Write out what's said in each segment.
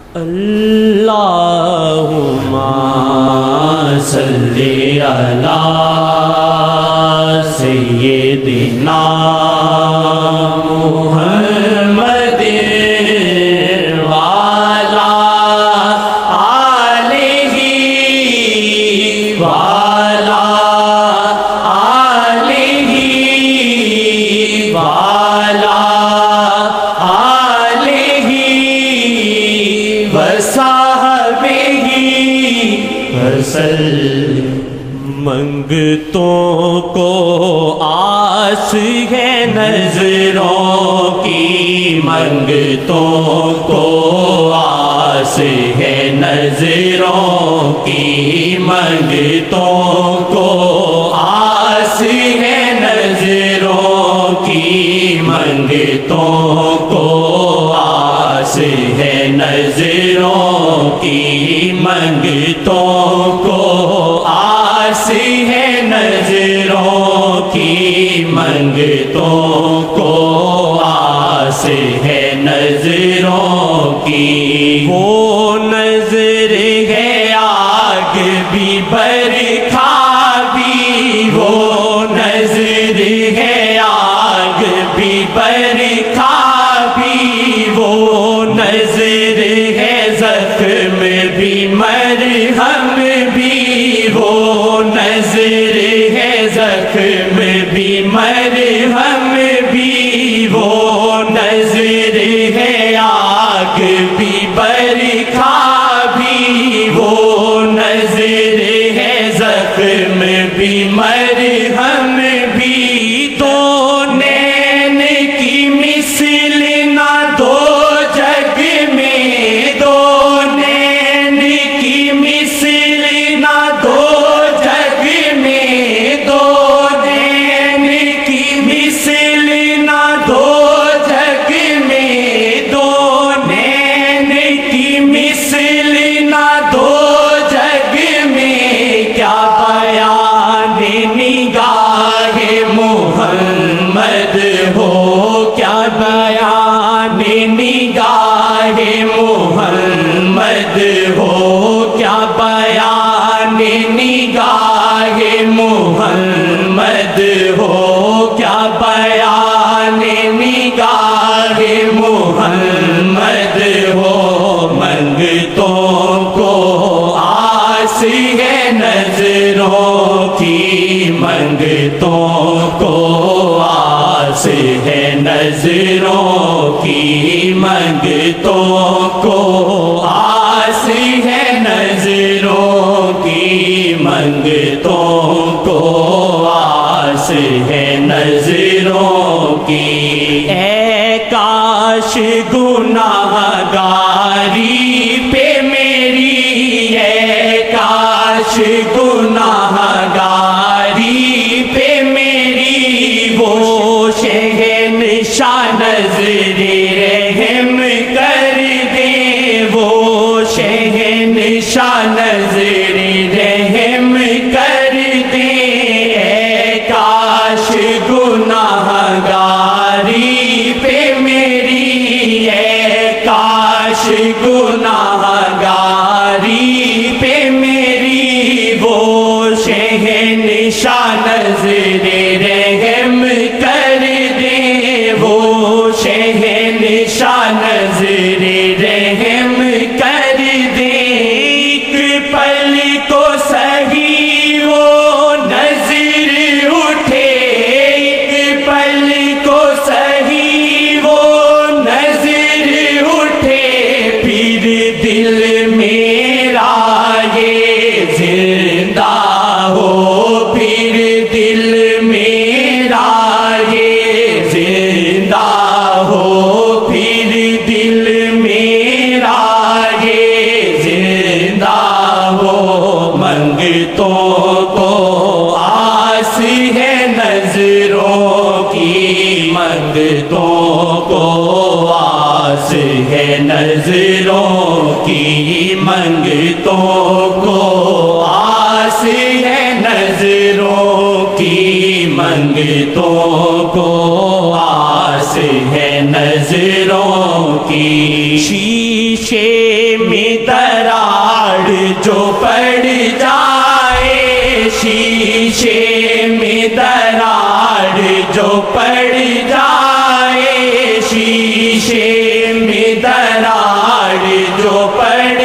اللہم صلی علی سیدنا محمد وعلی آلہ وعلی آلہ وعلی آلہ وصحبہ وسلم۔ منگتوں کو آس ہے نظروں کی، منگتوں کو آس ہے نظروں کی، منگتوں کو آس ہے نظروں کی، منگتوں کو آس ہے نظروں کی، منگتوں کو آس ہے نظروں کی، منگتوں کو آس ہے نظروں کی۔ وہ نظر ہے آگ بھی برکھا بھی، وہ نظر ہے آگ بھی برکھا بھی، وہ نظر ہے زخم بھی مرہم بھی، وہ نظر ہے زخم بھی مرہم بھی، وہ نظر ہے آگ بھی برکھا بھی، وہ نظر ہے زخم بھی مرہم بھی۔ تو نین کی مثل نہ دو جگ میں، دو نین کی مثل نہ دو جگ میں، دو نین کی مثل نہ دو جگ میں، دو نین کی مثل نہ دو جگ میں۔ کیا بیان نگاہ محمد ہو، کیا بیان نگاہ محمد ہو، کیا بیان نگاہ محمد ہو، کیا بیان نگاہ محمد ہو۔ منگتوں کو آس ہے نظروں کی، منگتوں کو آس ہے نظروں کی، منگتوں کو آس ہے نظروں کی، منگتوں کو آس ہے نظروں کی۔ اے کاش گناہگاری پہ میری، اے کاش گناہگاری پہ میری وہ شہنشاہ نظر رحم کر دے، وہ شہنشاہ نظر رحم کر دے۔ اے کاش گناہگاری پہ میری، اے کاش گناہگاری پہ میری وہ شہنشاہ نظر رحم کر دے، وہ شہنشاہ نظر رحم کر دے۔ ایک پل کو سہی وہ نظر اٹھے، ایک پل کو سہی وہ نظر اٹھے، پھر دل میرا یہ زندہ ہو، پھر دل میرا یہ زندہ ہو، پھر دل میرا یہ زندہ ہو۔ منگتوں کو آس ہے نظروں کی، منگتوں کو آس ہے نظروں کی، منگتوں کو آس ہے نظروں کی، منگتوں کو آس ہے نظروں کی۔ شیشے شیشے میں دراڑ جو پڑ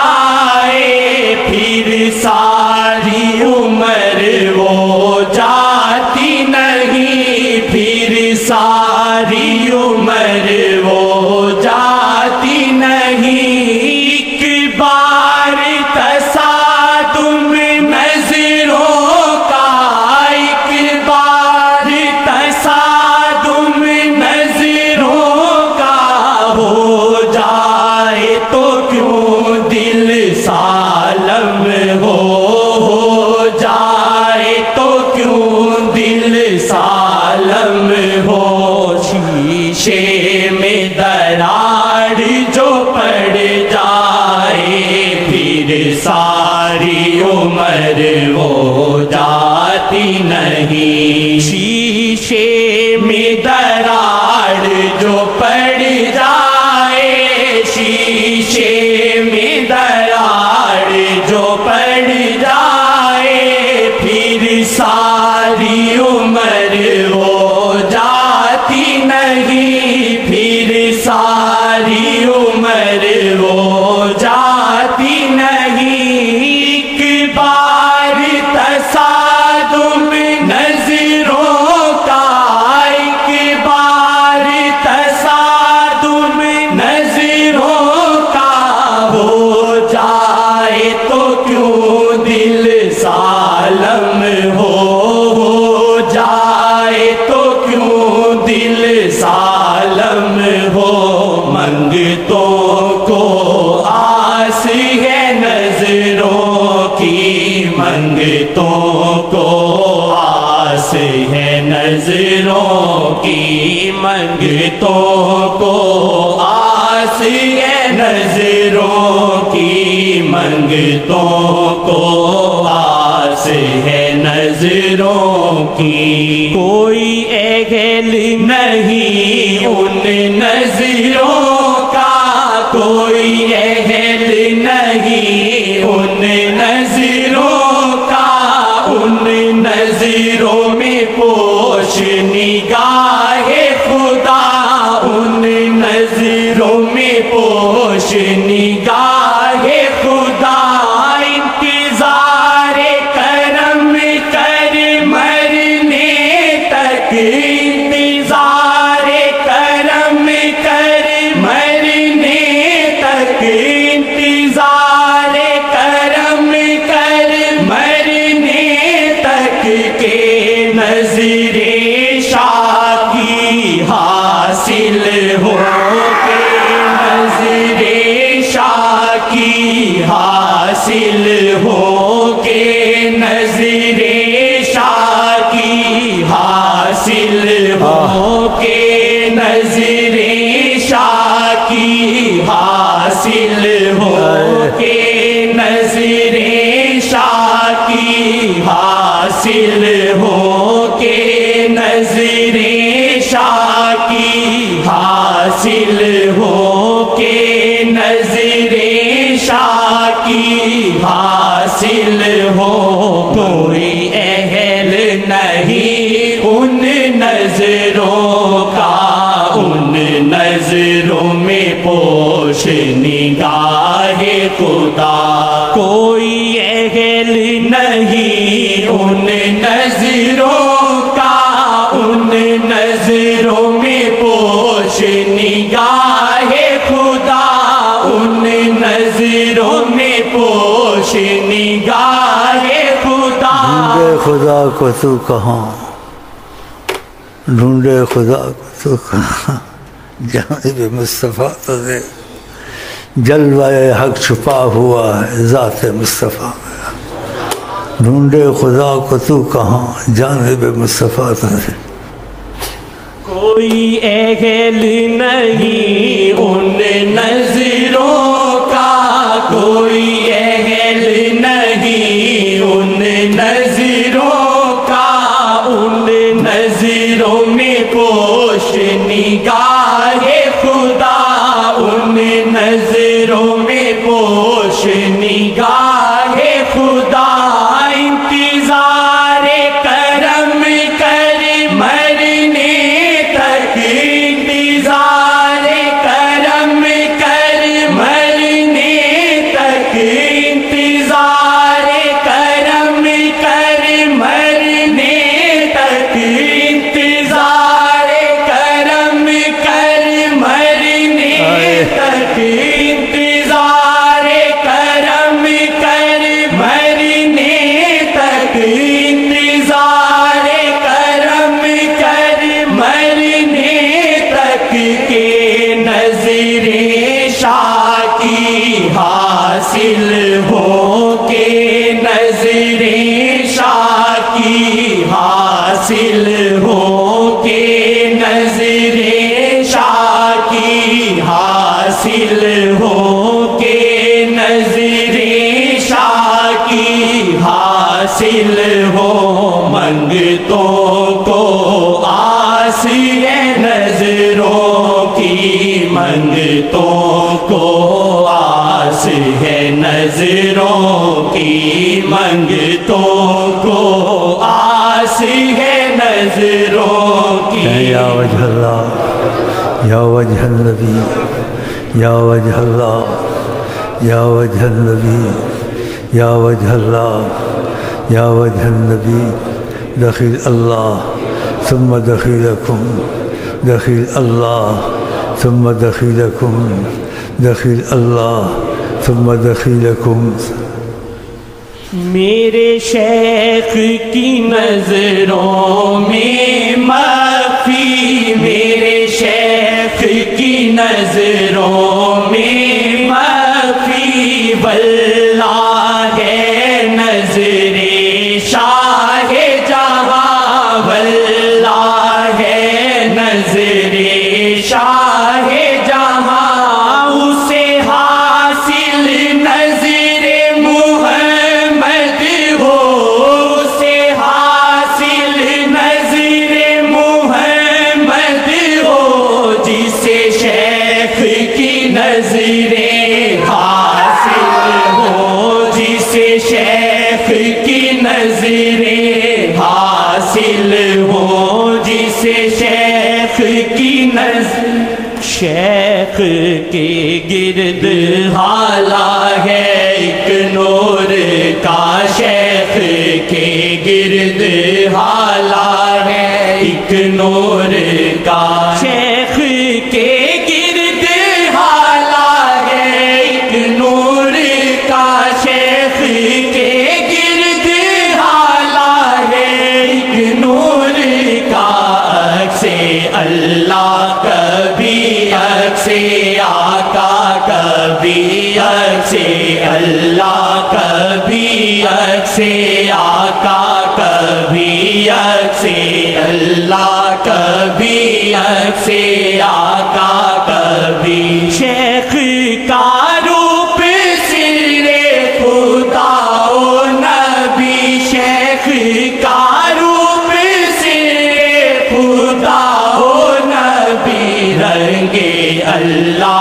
جائے پھر ساری عمر وہ جاتی نہیں، پھر ساری عمر وہ جاتی نہیں۔ ایک بار تصادم نظروں کا، ایک بار تصادم نظروں کا ہو جائے تو کیوں دل سالم ہو جائے تو کیوں دل سالم ہو۔ شیشے میں دراڑ جو پڑ جائے پھر ساری عمر وہ جاتی نہیں۔ شیشے میں دراڑ جو پڑ جائے، شیشے میں دراڑ جو پڑ جائے پھر ساری عمر وہ جاتی نہیں، پھر ساری عمر وہ جاتی نہیں۔ ایک بار تصادم نظروں کا، ایک بار تصادم نظروں کا ہو جائے تو کیوں دل سالم ہو جائے تو کیوں دل سالم ہو۔ منگتوں کو آس ہے نظروں کی، منگتوں کو آس ہے نظروں کی، منگتوں کو آس ہے نظروں کی، منگتوں کو آس ہے نظروں کی۔ کوئی اہل نہیں ان نظروں کا، کوئی اہل نہیں ان نظروں کا، ان نظروں میں پوش نگاہ خدا، ان نظروں میں پوش نگاہ خدا۔ انتظار کرم کر مرنے تک، انتظار کرم کر مرنے تک، انتظار کرم کر مرنے تک کہ نظر شاہ کی حاصل ہو، کہ نظر شاہ کی حاصل ہو، کہ نظر شاہ کی حاصل ہو، کہ نظر شاہ کی حاصل ہو، کہ نظر شاہ کی حاصل ہو، کہ نظر شاہ کی حاصل ہو، کہ نظر شاہ کی حاصل ہو۔ کوئی اہل نہیں ان نظروں کا، ان نظروں میں پوش نگاہ خدا۔ کوئی اہل نہیں ان نظروں کا، ان نظروں میں پوش نگاہ خدا، ان نظروں میں پوش نگاہ خدا۔ ڈھونڈے خدا کو تو کہاں، ڈھونڈے خدا کو تو کہاں، جانب مصطفیٰ تو دے جلوہ حق چھپا ہوا ہے ذات مصطفیٰ میں۔ ڈھونڈے خدا کو تو کہاں، جانب مصطفیٰ تو دے۔ کوئی اہل نہیں ان نظروں کا، کوئی اہل نہیں ان نظروں کا، ان نظروں میں پوش نگاہ خدا، ان نظروں میں پوش نگاہ خدا۔ انتظار کرم کر مرنے تک، انتظار حاصل ہو کے نظر شاہ کی حاصل ہو کے نظر شاہ کی حاصل ہو کے نظر شاہ کی حاصل ہو منگتوں کو آس ہے نظروں کی منگتوں کو آس ہے نظروں کی منگتوں کو آس ہے نظروں کی یا وجہ اللہ یا وجہ النبی یا وجہ اللہ یا وجہ النبی یا وجہ اللہ یا وجہ النبی دخیل اللہ ثم دخیلکم دخیل اللہ ثم دخیلکم دخیل اللہ ثم دخیلکم میرے شیخ کی نظروں میں مخفی میرے شیخ کی نظروں میں مخفی واللہ ہے نظر شاہ جہاں واللہ ہے نظر شاہ جہاں اسے حاصل نظر محمد ہو اسے حاصل نظر محمد ہو جسے شیخ کی نظریں حاصل ہو جسے شیخ کی نظریں حاصل ہو جسے شیخ کی نظر شیخ کے گرد حالا ہے ایک نور کا شیخ کے گرد حالا ہے ایک نور کا شیخ کے گرد حالا ہے ایک نور کا شیخ کے گرد حالا ہے ایک نور کا عکس اللہ کبھی عکس آقا کبھی عکس اللہ کبھی عکس آقا کبھی عکس اللہ کبھی عکس آقا کبھی شیخ کا روپ سر خدا و نبی شیخ کا روپ سر خدا و نبی رنگ اللہ